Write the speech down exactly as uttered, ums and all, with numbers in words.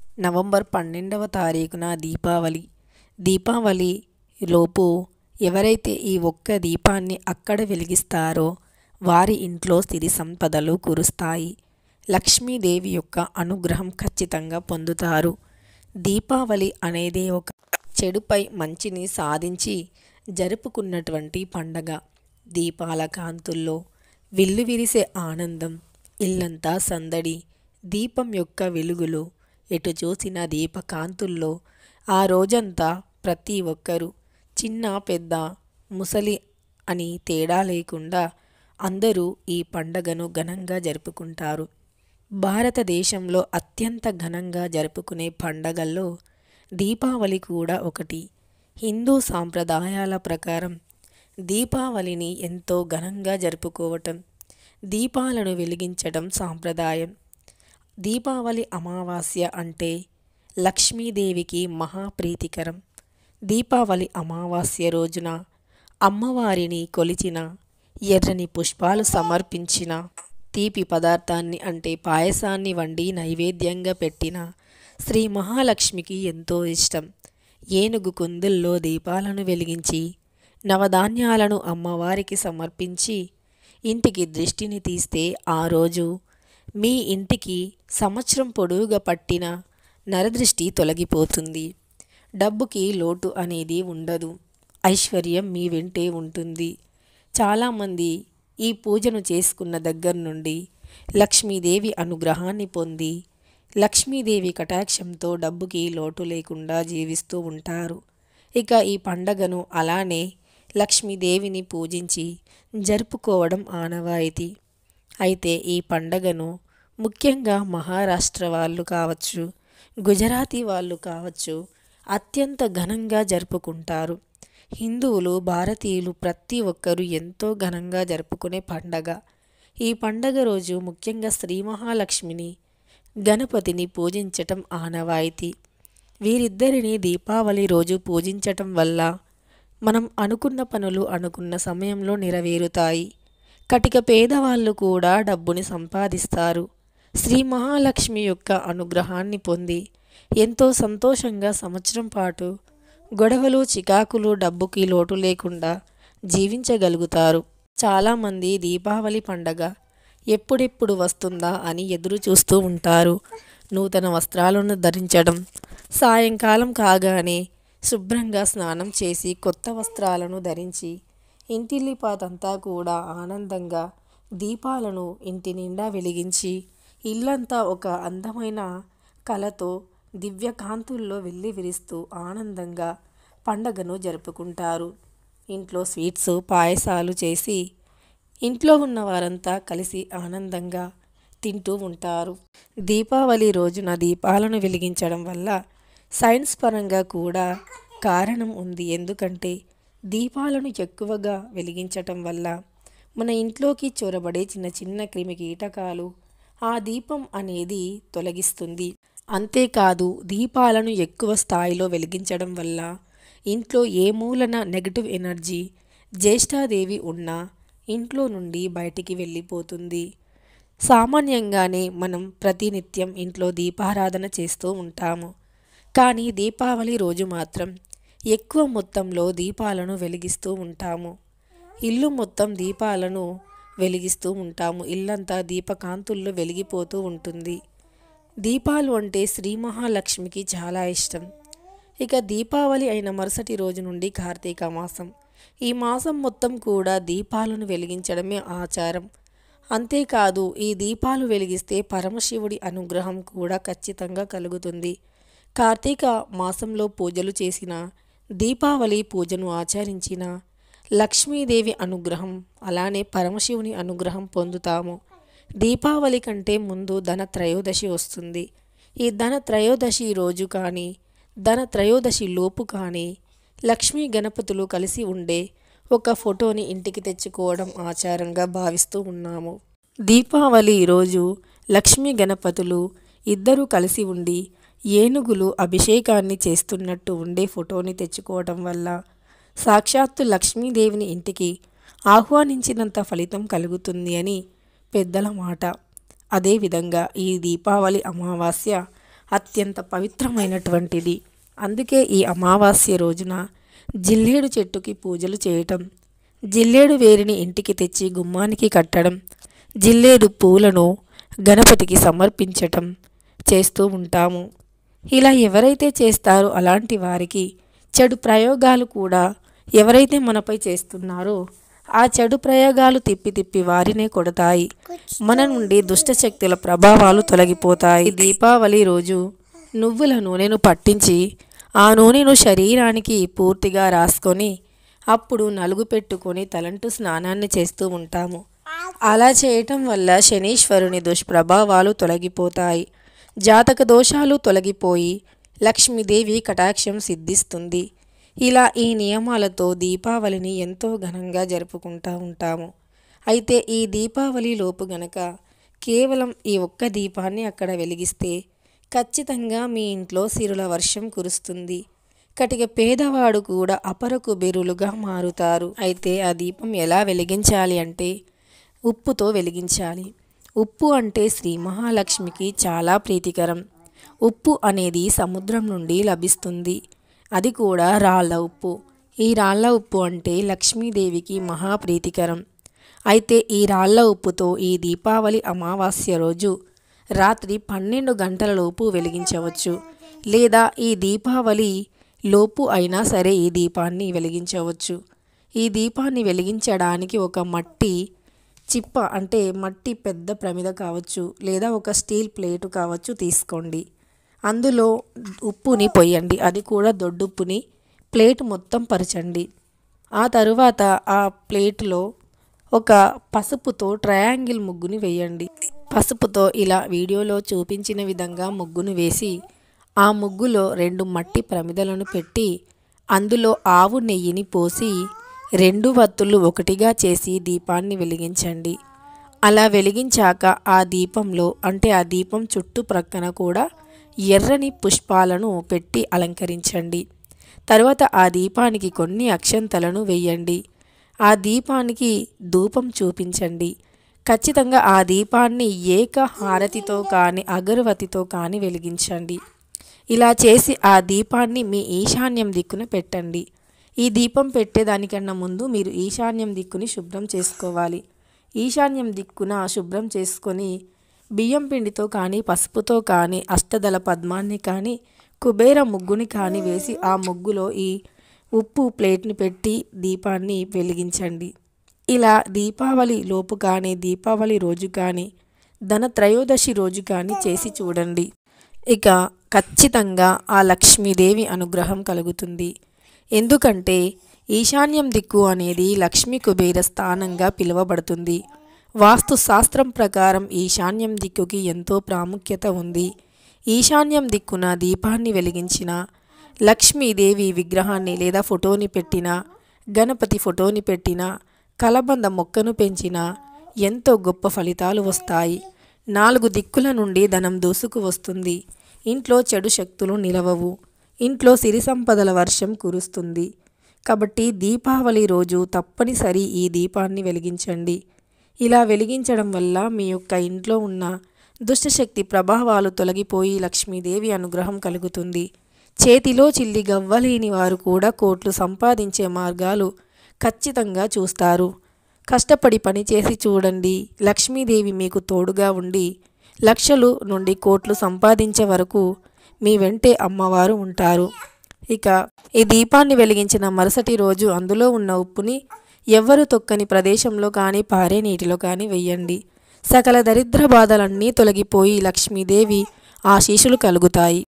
November పన్నెండవ తారీఖున దీపావళి. దీపావళి లోపు ఎవరైతే ఈ ఒక్క దీపాన్ని అక్కడ వెలిగిస్తారో వారి ఇంట్లో సిరి సంపదలు కురుస్తాయి. లక్ష్మీదేవి యొక్క అనుగ్రహం ఖచ్చితంగా పొందుతారు. దీపావళి అనేది ఒక చెడుపై మంచిని సాధించి జరుపుకున్నటువంటి పండగ. దీపాల కాంతుల్లో విల్లు విరిసే ఆనందం, ఇల్లంతా సందడి, దీపం యొక్క వెలుగులు, ఎటు చూసిన దీపకాంతుల్లో ఆ రోజంతా ప్రతి ఒక్కరూ చిన్న పెద్ద ముసలి అని తేడా లేకుండా అందరూ ఈ పండగను ఘనంగా జరుపుకుంటారు. భారతదేశంలో అత్యంత ఘనంగా జరుపుకునే పండగల్లో దీపావళి కూడా ఒకటి. హిందూ సాంప్రదాయాల ప్రకారం దీపావళిని ఎంతో ఘనంగా జరుపుకోవటం, దీపాలను వెలిగించడం సాంప్రదాయం. దీపావళి అమావాస్య అంటే లక్ష్మీదేవికి మహాప్రీతికరం. దీపావళి అమావాస్య రోజున అమ్మవారిని కొలిచిన, ఎర్రని పుష్పాలు సమర్పించిన, తీపి పదార్థాన్ని అంటే పాయసాన్ని వండి నైవేద్యంగా పెట్టిన శ్రీ మహాలక్ష్మికి ఎంతో ఇష్టం. ఏనుగు కుందుల్లో దీపాలను వెలిగించి నవధాన్యాలను అమ్మవారికి సమర్పించి ఇంటికి దృష్టిని తీస్తే ఆ రోజు మీ ఇంటికి సంవత్సరం పొడవుగా పట్టిన నరదృష్టి తొలగిపోతుంది. డబ్బుకి లోటు అనేది ఉండదు. ఐశ్వర్యం మీ వెంటే ఉంటుంది. చాలామంది ఈ పూజను చేసుకున్న దగ్గర నుండి లక్ష్మీదేవి అనుగ్రహాన్ని పొంది లక్ష్మీదేవి కటాక్షంతో డబ్బుకి లోటు లేకుండా జీవిస్తూ ఉంటారు. ఇక ఈ పండగను అలానే లక్ష్మీదేవిని పూజించి జరుపుకోవడం ఆనవాయితీ. అయితే ఈ పండగను ముఖ్యంగా మహారాష్ట్ర వాళ్ళు కావచ్చు, గుజరాతీ వాళ్ళు కావచ్చు అత్యంత ఘనంగా జరుపుకుంటారు. హిందువులు, భారతీయులు ప్రతి ఒక్కరూ ఎంతో ఘనంగా జరుపుకునే పండగ. ఈ పండగ రోజు ముఖ్యంగా శ్రీ మహాలక్ష్మిని, గణపతిని పూజించటం ఆనవాయితీ. వీరిద్దరిని దీపావళి రోజు పూజించటం వల్ల మనం అనుకున్న పనులు అనుకున్న సమయంలో నెరవేరుతాయి. కటిక పేదవాళ్ళు కూడా డబ్బుని సంపాదిస్తారు. శ్రీ మహాలక్ష్మి యొక్క అనుగ్రహాన్ని పొంది ఎంతో సంతోషంగా సంవత్సరం పాటు గొడవలు, చికాకులు, డబ్బుకి లోటు లేకుండా జీవించగలుగుతారు. చాలామంది దీపావళి పండగ ఎప్పుడెప్పుడు వస్తుందా అని ఎదురు చూస్తూ ఉంటారు. నూతన వస్త్రాలను ధరించడం, సాయంకాలం కాగానే శుభ్రంగా స్నానం చేసి కొత్త వస్త్రాలను ధరించి ఇంటిల్లిపాదంతా కూడా ఆనందంగా దీపాలను ఇంటి నిండా వెలిగించి ఇల్లంతా ఒక అందమైన కళతో దివ్యకాంతుల్లో వెళ్ళి విరుస్తూ ఆనందంగా పండగను జరుపుకుంటారు. ఇంట్లో స్వీట్స్, పాయసాలు చేసి ఇంట్లో ఉన్న వారంతా కలిసి ఆనందంగా తింటూ ఉంటారు. దీపావళి రోజున దీపాలను వెలిగించడం వల్ల సైన్స్ పరంగా కూడా కారణం ఉంది. ఎందుకంటే దీపాలను ఎక్కువగా వెలిగించటం వల్ల మన ఇంట్లోకి చొరబడే చిన్న చిన్న క్రిమి కీటకాలు ఆ దీపం అనేది తొలగిస్తుంది. అంతేకాదు దీపాలను ఎక్కువ స్థాయిలో వెలిగించడం వల్ల ఇంట్లో ఏ మూలన నెగటివ్ ఎనర్జీ, జ్యేష్ఠాదేవి ఉన్నా ఇంట్లో నుండి బయటికి వెళ్ళిపోతుంది. సామాన్యంగానే మనం ప్రతినిత్యం ఇంట్లో దీపారాధన చేస్తూ ఉంటాము. కానీ దీపావళి రోజు మాత్రం ఎక్కువ మొత్తంలో దీపాలను వెలిగిస్తూ ఉంటాము. ఇల్లు మొత్తం దీపాలను వెలిగిస్తూ ఉంటాము. ఇల్లంతా దీపకాంతుల్లో వెలిగిపోతూ ఉంటుంది. దీపాలు అంటే శ్రీ మహాలక్ష్మికి చాలా ఇష్టం. ఇక దీపావళి అయిన మరుసటి రోజు నుండి కార్తీక మాసం. ఈ మాసం మొత్తం కూడా దీపాలను వెలిగించడమే ఆచారం. అంతేకాదు ఈ దీపాలు వెలిగిస్తే పరమశివుడి అనుగ్రహం కూడా ఖచ్చితంగా కలుగుతుంది. కార్తీక మాసంలో పూజలు చేసిన, దీపావళి పూజను ఆచరించిన లక్ష్మీదేవి అనుగ్రహం అలానే పరమశివుని అనుగ్రహం పొందుతాము. దీపావళి కంటే ముందు ధన త్రయోదశి వస్తుంది. ఈ ధన త్రయోదశి రోజు కానీ ధన త్రయోదశి లోపు కానీ లక్ష్మీ గణపతులు కలిసి ఉండే ఒక ఫోటోని ఇంటికి తెచ్చుకోవడం ఆచారంగా భావిస్తూ ఉన్నాము. దీపావళి రోజు లక్ష్మీ గణపతులు ఇద్దరూ కలిసి ఉండి ఏనుగులు అభిషేకాన్ని చేస్తున్నట్టు ఉండే ఫోటోని తెచ్చుకోవడం వల్ల సాక్షాత్తు లక్ష్మీదేవిని ఇంటికి ఆహ్వానించినంత ఫలితం కలుగుతుంది అని పెద్దల మాట. అదేవిధంగా ఈ దీపావళి అమావాస్య అత్యంత పవిత్రమైనటువంటిది. అందుకే ఈ అమావాస్య రోజున జిల్లేడు చెట్టుకి పూజలు చేయటం, జిల్లేడు వేరిని ఇంటికి తెచ్చి గుమ్మానికి కట్టడం, జిల్లేడు పూలను గణపతికి సమర్పించటం చేస్తూ ఉంటాము. ఇలా ఎవరైతే చేస్తారో అలాంటి వారికి చెడు ప్రయోగాలు కూడా ఎవరైతే మనపై చేస్తున్నారో ఆ చెడు ప్రయోగాలు తిప్పి తిప్పి వారినే కొడతాయి. మన నుండి దుష్టశక్తుల ప్రభావాలు తొలగిపోతాయి. దీపావళి రోజు నువ్వుల నూనెను పట్టించి ఆ నూనెను శరీరానికి పూర్తిగా రాసుకొని అప్పుడు నలుగు పెట్టుకొని తలంటు స్నానాన్ని చేస్తూ ఉంటాము. అలా చేయటం వల్ల శనీశ్వరుని దుష్ప్రభావాలు తొలగిపోతాయి, జాతక దోషాలు తొలగిపోయి లక్ష్మీదేవి కటాక్షం సిద్ధిస్తుంది. ఇలా ఈ నియమాలతో దీపావళిని ఎంతో ఘనంగా జరుపుకుంటూ ఉంటాము. అయితే ఈ దీపావళి లోపు గనక కేవలం ఈ ఒక్క దీపాన్ని అక్కడ వెలిగిస్తే ఖచ్చితంగా మీ ఇంట్లో సిరుల వర్షం కురుస్తుంది. కటిక పేదవాడు కూడా అపర కుబేరులుగా మారుతారు. అయితే ఆ దీపం ఎలా వెలిగించాలి అంటే ఉప్పుతో వెలిగించాలి. ఉప్పు అంటే శ్రీ మహాలక్ష్మికి చాలా ప్రీతికరం. ఉప్పు అనేది సముద్రం నుండి లభిస్తుంది, అది కూడా రాళ్ళ ఉప్పు. ఈ రాళ్ళ ఉప్పు అంటే లక్ష్మీదేవికి మహాప్రీతికరం. అయితే ఈ రాళ్ళ ఉప్పుతో ఈ దీపావళి అమావాస్య రోజు రాత్రి పన్నెండు గంటల లోపు వెలిగించవచ్చు, లేదా ఈ దీపావళి లోపు అయినా సరే ఈ దీపాన్ని వెలిగించవచ్చు. ఈ దీపాన్ని వెలిగించడానికి ఒక మట్టి చిప్ప అంటే మట్టి పెద్ద ప్రమిద కావచ్చు, లేదా ఒక స్టీల్ ప్లేటు కావచ్చు తీసుకోండి. అందులో ఉప్పుని పొయ్యండి, అది కూడా దొడ్డుప్పుని ప్లేట్ మొత్తం పరచండి. ఆ తరువాత ఆ ప్లేట్లో ఒక పసుపుతో ట్రయాంగిల్ ముగ్గుని వేయండి. పసుపుతో ఇలా వీడియోలో చూపించిన విధంగా ముగ్గును వేసి ఆ ముగ్గులో రెండు మట్టి ప్రమిదలను పెట్టి అందులో ఆవు నెయ్యిని పోసి రెండు వత్తులు ఒకటిగా చేసి దీపాన్ని వెలిగించండి. అలా వెలిగించాక ఆ దీపంలో అంటే ఆ దీపం చుట్టుప్రక్కన కూడా ఎర్రని పుష్పాలను పెట్టి అలంకరించండి. తర్వాత ఆ దీపానికి కొన్ని అక్షంతలను వేయండి. ఆ దీపానికి ధూపం చూపించండి. ఖచ్చితంగా ఆ దీపాన్ని ఏక హారతితో కానీ అగరవతితో కానీ వెలిగించండి. ఇలా చేసి ఆ దీపాన్ని మీ ఈశాన్యం దిక్కున పెట్టండి. ఈ దీపం పెట్టేదానికన్నా ముందు మీరు ఈశాన్యం దిక్కుని శుభ్రం చేసుకోవాలి. ఈశాన్యం దిక్కున శుభ్రం చేసుకొని బియ్యం పిండితో కానీ పసుపుతో కానీ అష్టదళ పద్మాన్ని కానీ కుబేర ముగ్గుని కానీ వేసి ఆ ముగ్గులో ఈ ఉప్పు ప్లేట్ని పెట్టి దీపాన్ని వెలిగించండి. ఇలా దీపావళి లోపు కానీ దీపావళి రోజు కానీ ధనత్రయోదశి రోజు కానీ చేసి చూడండి. ఇక ఖచ్చితంగా ఆ లక్ష్మీదేవి అనుగ్రహం కలుగుతుంది. ఎందుకంటే ఈశాన్యం దిక్కు అనేది లక్ష్మీ కుబేర స్థానంగా పిలువబడుతుంది. వాస్తు శాస్త్రం ప్రకారం ఈశాన్యం దిక్కుకి ఎంతో ప్రాముఖ్యత ఉంది. ఈశాన్యం దిక్కున దీపాన్ని వెలిగించిన లక్ష్మీదేవి విగ్రహాన్ని లేదా ఫోటోని పెట్టిన, గణపతి ఫోటోని పెట్టిన, కలబంద మొక్కను పెంచిన ఎంతో గొప్ప ఫలితాలు వస్తాయి. నాలుగు దిక్కుల నుండి ధనం దూసుకు వస్తుంది. ఇంట్లో చెడు శక్తులు నిలవవు. ఇంట్లో సిరి సంపదల వర్షం కురుస్తుంది. కాబట్టి దీపావళి రోజు తప్పనిసరి ఈ దీపాన్ని వెలిగించండి. ఇలా వెలిగించడం వల్ల మీ యొక్క ఇంట్లో ఉన్న దుష్టశక్తి ప్రభావాలు తొలగిపోయి లక్ష్మీదేవి అనుగ్రహం కలుగుతుంది. చేతిలో చిల్లి గవ్వలేని వారు కూడా కోట్లు సంపాదించే మార్గాలు ఖచ్చితంగా చూస్తారు. కష్టపడి పనిచేసి చూడండి. లక్ష్మీదేవి మీకు తోడుగా ఉండి లక్షలు నుండి కోట్లు సంపాదించే వరకు మీ వెంటే అమ్మవారు ఉంటారు. ఇక ఈ దీపాన్ని వెలిగించిన మరుసటి రోజు అందులో ఉన్న ఉప్పుని ఎవ్వరు తొక్కని ప్రదేశంలో కానీ పారే నీటిలో కానీ వెయ్యండి. సకల దరిద్ర బాధలన్నీ తొలగిపోయి లక్ష్మీదేవి ఆశీస్సులు కలుగుతాయి.